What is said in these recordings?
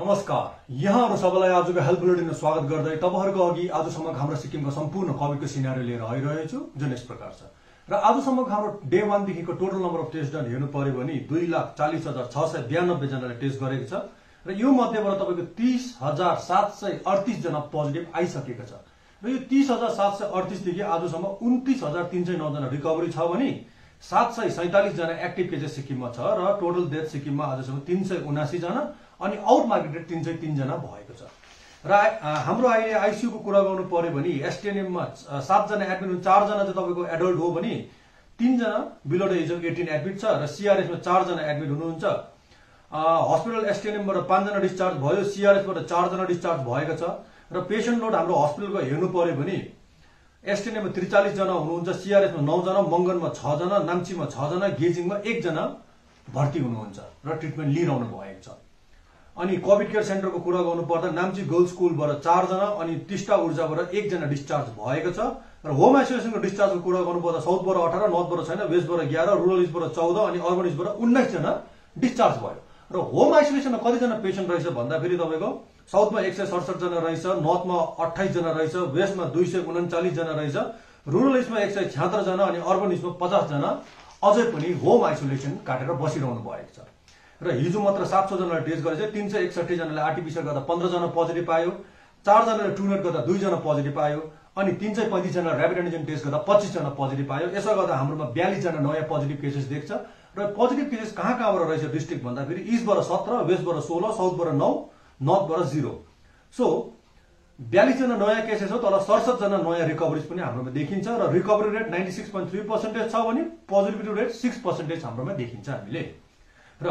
नमस्कार, यहाँहरु सबैलाई आजको हेल्थ बुलेटिनमा स्वागत गर्दै तपाईहरुको अघि आजसम्म हाम्रो सिक्किमको सम्पूर्ण कोभिडको सिनारियो लिएर आइरहेको छु, जुन यस प्रकार छ। र आजसम्म हाम्रो डे 1 देखिको total number of test done हेर्नु पर्यो भने 2,40,692 जनाले टेस्ट गरेको छ र यो मध्येबाट तपाईको 30,738 जना पोजिटिभ आइसकेको छ। र यो 30,738 देखि आजसम्म 29,309 जना रिकभरी छ भने 747 जना एक्टिभ केसेस सिक्किममा छ र टोटल डेथ सिक्किममा आजसम्म 379 जना अनि आउट मार्केटेड 303 जना भएको छ। र हाम्रो अहिले आईसीयू को कुरा गर्नु पर्यो भने एसटीएनएम मा 7 जना एडमिट हुन्, 4 जना चाहिँ तपाईको एडल्ट हो भने 3 जना below the age of 18 admit छ र सीआरएस मा 4 जना एडमिट हुनुहुन्छ। हस्पिटल एसटीएनएम बाट 5 जना डिस्चार्ज भयो, सीआरएस बाट 4 जना डिस्चार्ज भएको छ र पेशेन्ट लोड हाम्रो हस्पिटलको हेर्नु पर्यो भने एसटीएनएम मा 43 जना हुनुहुन्छ, सीआरएस मा 9 जना, मंगनमा 6 जना, नाम्चीमा 6 जना, गेजिङमा 1 जना भर्ती हुनुहुन्छ र ट्रिटमेन्ट लिइरहनु भएको छ। अनि कोभिड केयर सेन्टरको कुरा गर्नु पर्दा नाम्ची गर्ल्स स्कुलबाट 4 जना अनि टिस्टा ऊर्जाबाट 1 जना डिस्चार्ज भएको छ र होम आइसोलेसनको डिस्चार्जको कुरा गर्नु पर्दा साउथबाट 18, नर्थबाट छैन, वेस्टबाट 11, रुरल इस्टबाट 14 अनि अर्बन इस्टबाट 19 जना डिस्चार्ज भयो। र होम आइसोलेसनमा कति जना पेशेन्ट रहेछ भन्दा फेरि तपाईको साउथमा 167 जना रहेछ, नर्थमा 28 जना रहेछ, वेस्टमा 239 जना रहेछ, रुरल इस्टमा 176 जना अनि अर्बन इस्टमा 50 जना अझै पनि होम आइसोलेसन काटेर बसिरहनु भएको छ। र हिजो मात्र 700 जनाले टेस्ट गरेछ, 361 जनाले आरटीपीसीआर गर्दा 15 जना पोजिटिभ पायो, 4 जनाले ट्रुनेट गर्दा 2 जना पोजिटिभ पायो अनि 335 जना र्यापिड एन्टिजन टेस्ट गर्दा 25 जना पोजिटिभ पायो। यसो गर्दा हाम्रोमा 42 जना नयाँ पोजिटिभ केसेस देख्छ र पोजिटिभ केसेस कहाँबाट रहेछ डिस्ट्रिक्ट भन्दा फेरि इस्टबाट 17, वेस्टबाट 16, साउथबाट 9, नर्थबाट 0। सो 42 जना नयाँ केसेस हो, तर 67 जना नयाँ रिकभरीज पनि हाम्रोमा देखिन्छ र रिकभरी रेट 96.3% छ भने पोजिटिभिटी रेट 6% हाम्रोमा देखिन्छ हामीले। र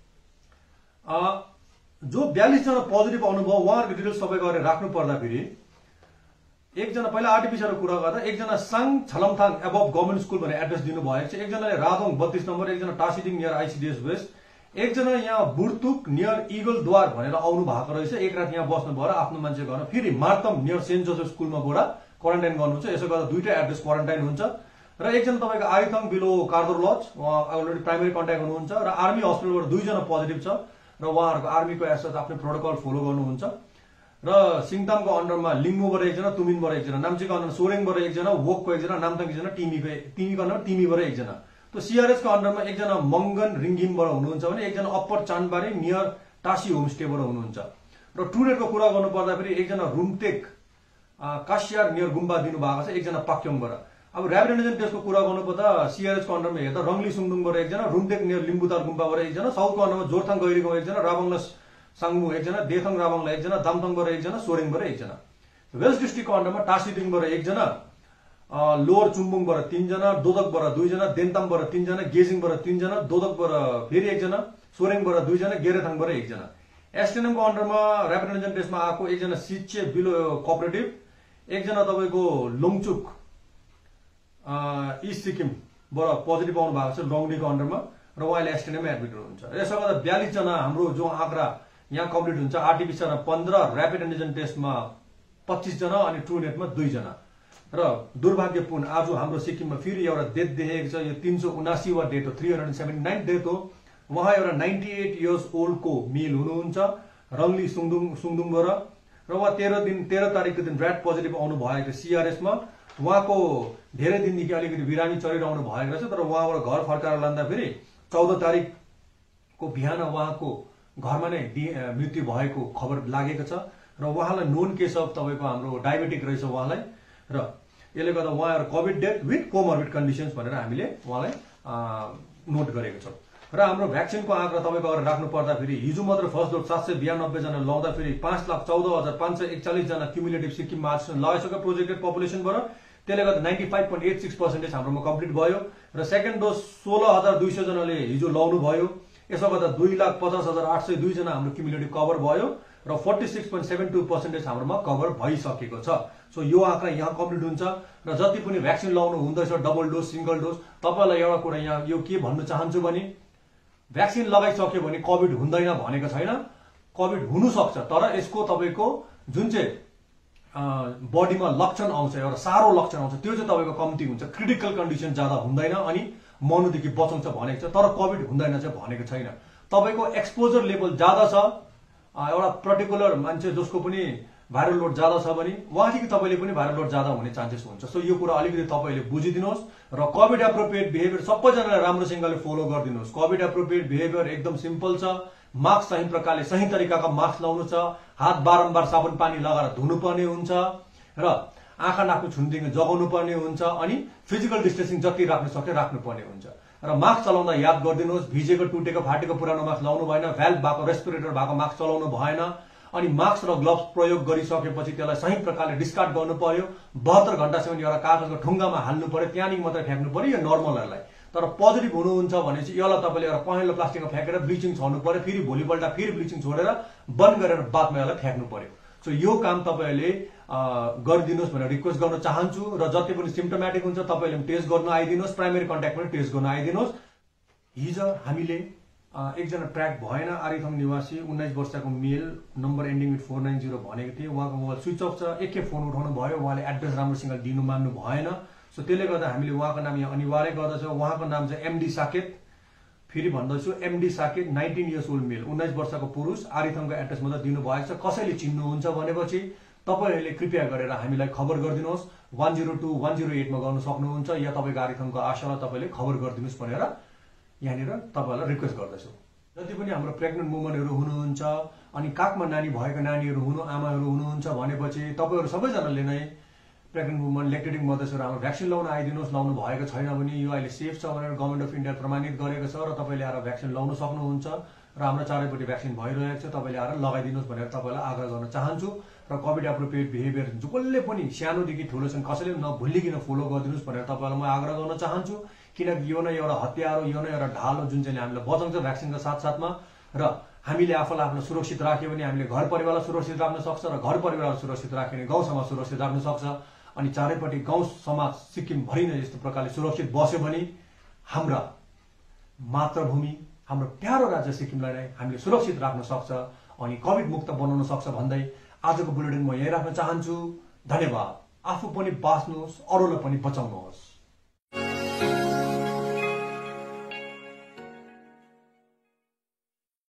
जो 42 जना पोजिटिभ आउनुभयो उहाँहरुको डिटेल्स सबै गरेर राख्नु पर्दा फेरि एकजना पहिला आरटीपीसीआर कुरा गर्दा एकजना साङ छलमथाङ एबभ गभर्नमेन्ट स्कुल भनेर एड्रेस दिनु भएको छ, एकजनाले रादोङ 32 नम्बर, एकजना टासिडिङ नियर आईसीडीएस वेस्ट, एकजना यहाँ बुर्तुक नियर इगल द्वार भनेर आउनु भएको रहेछ, एक रात यहाँ बस्नु भयो र आफ्नो मान्छे गर्न फेरि मार्तम नियर सेन्ट जोसेफ स्कुलमा गएर क्वारेन्टाइन गर्नुहुन्छ। यसो गर्दा दुईटा एड्रेस क्वारेन्टाइन हुन्छ र एकजना तपाईको आरिथङ बिलो कार्दर लज उहाँ अलरेडी प्राइमरी कन्ट्याक्ट हुनुहुन्छ र आर्मी हस्पिटलबाट 2 जना पोजिटिभ छ र उहाँहरुको आर्मीको एसएस आफ्नो प्रोटोकल फलो गर्नुहुन्छ। र सिङतामको अन्डरमा लिम्बूबाट एकजना, तुमिनबाट एकजना, नाम्चीको अन्डरमा सोरेङबाट एकजना, वोकको एकजना, नामथाङ एकजना, टिमीको अन्डरमा टिमीबाट एकजना। तो सीआरएस को अन्डरमा एकजना मंगन रिङघिमबाट हुनुहुन्छ भने एकजना अप्पर चानबारी नियर टासी होमस्टेबाट हुनुहुन्छ। र ट्रुनेटको कुरा गर्नु पर्दा फेरि एकजना रुमटेक कासियार नियर गुम्बा दिनु भएको छ, एकजना पाक्योङबाट। अब र्यापिड एन्टिजन टेस्टको कुरा गर्नु पर्दा सीआरएस को अन्डरमा हेर्दा रङली सुङदुङबाट एकजना, रुमटेक नियर लिम्बुतार गुम्बाबाट एकजना, साउथको अन्डरमा जोरथाङ गैरीको एकजना, राबङला साङमु एकजना, देथङ राबङला एकजना, दामथङबाट एकजना, सोरेङबाट एकजना। वेस्ट डिस्ट्रिक्टको अन्डरमा टासीडिङबाट एकजना, लोअर चुम्बुङबाट 3 जना, दोदकबाट 2 जना, देन्तामबाट 3 जना, गेजिङबाट 3 जना, दोदकबाट फेरि एकजना, सोरेङबाट 2 जना, गेरेथाङबाट एकजना। एसटीएनएम को अन्डरमा र्यापिड एन्टिजन टेस्टमा आएको एकजना सिचे बिलो कोअपरेटिभ, एकजना तपाईको लोङचुक इस्ट सिक्किमबाट पोजिटिभ आउनु भएको छ लङडीको अन्डरमा र उहाँले एसटीएनएम एडमिट हुनुहुन्छ। यसो गर्दा 42 जना हाम्रो जो आँकडा यहाँ कम्प्लिट हुन्छ। आरटीपीसीआरमा 15, र्यापिड एन्टिजन टेस्टमा 25 जना अनि ट्रुनेटमा 2 जना। र दुर्भाग्यपूर्ण आज हाम्रो सिक्किममा फेरि एउटा डेथ देखेको छ। यो 379 वा डेट हो, 379 डेथ हो। उहाँ एउटा 98 इयर्स ओल्ड को मेल हुनुहुन्छ रङली सुङदुङबाट र उहाँ 13 तारिकको दिन र्याट पोजिटिभ आउनु भएको सीआरएस मा। उहाँको धेरै दिनदेखि अलिकति बिरामी चलिरहनु भएको रहेछ, तर उहाँबाट घर फर्काएर लाँदा फेरि 14 तारिकको बिहान उहाँको घरमा नै मृत्यु भएको खबर लागेको छ र उहाँलाई नोन केस अफ तपाईको हाम्रो डायबेटिक रहेछ उहाँलाई र यसले गर्दा उहाँहरु covid death with comorbid conditions भनेर हामीले उहाँलाई नोट गरेको छौं। र हाम्रो भ्याक्सिनको आँकडा तपाईको अगाडि राख्नु पर्दा फेरि हिजो मात्र फर्स्ट डोज 792 जना लाउँदा फेरि 5,14,541 जना क्युमुलेटिभ सिक्किममा आज लगाइसक्यो प्रोजेक्टेड पपुलेसनबाट। त्यसले गर्दा 95.86% हाम्रोमा कम्प्लिट भयो र सेकेन्ड डोज 16,200 जनाले हिजो लाउनु भयो। यसो गर्दा 2,50,802 जना हाम्रो क्युमुलेटिभ कभर भयो र 46.72% हाम्रोमा कभर भइसकेको छ। सो यो आँकडा यहाँ कम्प्लिट हुन्छ र जति पनि भ्याक्सिन लाउनु हुँदैछ डबल डोज सिंगल डोज, तपाईलाई एउटा कुरा यहाँ यो के भन्न चाहन्छु भने भ्याक्सिन लगाइसक्यो भने कोभिड हुँदैन भनेको छैन, कोभिड हुन सक्छ, तर यसको तपाईको जुन चाहिँ बडीमा लक्षण आउँछ, एउटा सारो लक्षण आउँछ, त्यो चाहिँ तपाईको कम्ती हुन्छ, क्रिटिकल कन्डिसन ज्यादा हुँदैन अनि मर्नुदेखि बचाउँछ भनेको छ, तर कोभिड हुँदैन चाहिँ भनेको छैन। तपाईको एक्सपोजर लेभल ज्यादा छ एउटा पर्टिकुलर मान्छे जसको पनि भाइरल लोड ज्यादा छ भने उहाँदेखि तपाईँले पनि भाइरल लोड ज्यादा हुने चान्सेस हुन्छ। सो यो कुरा अलिकति तपाईँले बुझिदिनुहोस् र कोभिड एप्रोप्रिएट बिहेभियर सबैजनाले राम्रोसँगले फलो गरिदिनुहोस्। कोभिड एप्रोप्रिएट बिहेभियर एकदम सिम्पल छ। मास्क सही प्रकारले सही तरिकाका मास्क लाउनु छ, हात बारम्बार साबुन पानी लगाएर धुनुपर्ने हुन्छ र आँखा नाकु छुनदेखि जगाउनु पर्ने हुन्छ अनि फिजिकल डिस्टेन्सिङ जति राख्न सक्ने राख्नुपर्ने हुन्छ। र मास्क चलाउँदा याद गरिदिनुहोस्, भिजेको टुटेको फाटेको पुरानो मास्क लाउनु भएन, भ्याल्भ भएको रेस्पिरेटर भएको मास्क चलाउनु भएन अनि मास्क र ग्लोभ्स प्रयोग गरिसकेपछि त्यसलाई सही प्रकारले डिस्कार्ड गर्नु पर्यो। 72 घण्टासम्म एउटा कागजको ठुङ्गामा हाल्नु पर्यो, त्यहाँदेखि मात्रै फ्याँक्नु पर्यो। यो नर्मलहरूलाई तर पोजिटिभ हुनुहुन्छ भने चाहिँ यसलाई तपाईँले एउटा पहेँलो प्लास्टिकमा फ्याँकेर ब्लिचिङ छोड्नु पर्यो, फेरि भोलिपल्ट फेरि ब्लिचिङ छोडेर बन्द गरेर बादमा यसलाई फ्याँक्नु पर्यो। सो यो काम तपाईँले गरिदिनुहोस् भनेर रिक्वेस्ट गर्न चाहन्छु। र जति पनि सिम्टोमेटिक हुन्छ तपाईँले टेस्ट गर्न आइदिनुहोस्, प्राइमेरी कन्ट्याक्ट पनि टेस्ट गर्न आइदिनुहोस्। हिजो हामीले एकजना ट्र्याक भएन आरिथम निवासी 19 वर्षको मेल, नम्बर एन्डिङ विथ 490 भनेको थिएँ। उहाँको मोबाइल स्विच अफ छ, एकै फोन उठाउनु भयो, उहाँले एड्रेस राम्रोसँग दिनु मान्नु भएन। सो त्यसले गर्दा हामीले उहाँको नाम यहाँ अनिवार्य गर्दछ। उहाँको नाम चाहिँ एमडी साकेत, फेरि भन्दैछु MD Saket, 19 years old male, 19 वर्षको पुरुष, आरिथमको एड्रेस मात्रै दिनुभएको छ। कसैले चिन्नुहुन्छ भनेपछि तपाईँहरूले कृपया गरेर हामीलाई खबर गरिदिनुहोस्। 102 108 मा गर्न सक्नुहुन्छ या तपाईँको आरिथमको आशालाई तपाईँले खबर गरिदिनुहोस् भनेर यहाँनिर तपाईँहरूलाई रिक्वेस्ट गर्दछु। जति पनि हाम्रो प्रेग्नेन्ट वुमनहरू हुनुहुन्छ अनि काखमा नानी भएका नानीहरू आमाहरू हुनुहुन्छ भनेपछि तपाईँहरू सबैजनाले नै प्रेग्नेन्ट वुमन, लेक्टेटिङ मदर्सहरू हाम्रो भ्याक्सिन लाउन आइदिनुहोस्। लाउनु भएको छैन भने यो अहिले सेफ छ भनेर गभर्मेन्ट अफ इन्डिया प्रमाणित गरेको छ र तपाईँले आएर भ्याक्सिन लाउन सक्नुहुन्छ र हाम्रो चारैपट्टि भ्याक्सिन भइरहेको छ। तपाईँले आएर लगाइदिनुहोस् भनेर तपाईँलाई आग्रह गर्न चाहन्छु। र कोभिड एप्रोप्रिएट बिहेभियर जसले पनि सानोदेखि ठुलोसम्म कसैले नभुलिकन फलो गरिदिनुहोस् भनेर तपाईँलाई म आग्रह गर्न चाहन्छु। किनकि यो नै एउटा हतियार हो, यो नै एउटा ढाल हो जुन चाहिँ हामीलाई बचाउँछ भ्याक्सिनको साथसाथमा। र हामीले आफूलाई आफ्नो सुरक्षित राख्यो भने हामीले घर परिवारलाई सुरक्षित राख्न सक्छ र घर परिवारलाई सुरक्षित राख्यो भने गाउँ समाज सुरक्षित राख्न सक्छ। अनि चारैपट्टि गाउँ समाज सिक्किमभरि नै यस्तो प्रकारले सुरक्षित बस्यो भने हाम्रा मातृभूमि, हाम्रो प्यारो राज्य सिक्किमलाई नै हामीले सुरक्षित राख्न सक्छ अनि कोभिड मुक्त बनाउन सक्छ भन्दै आजको बुलेटिन म यही राख्न चाहन्छु। धन्यवाद। आफू पनि बाँच्नुहोस्, अरूलाई पनि बचाउनुहोस्।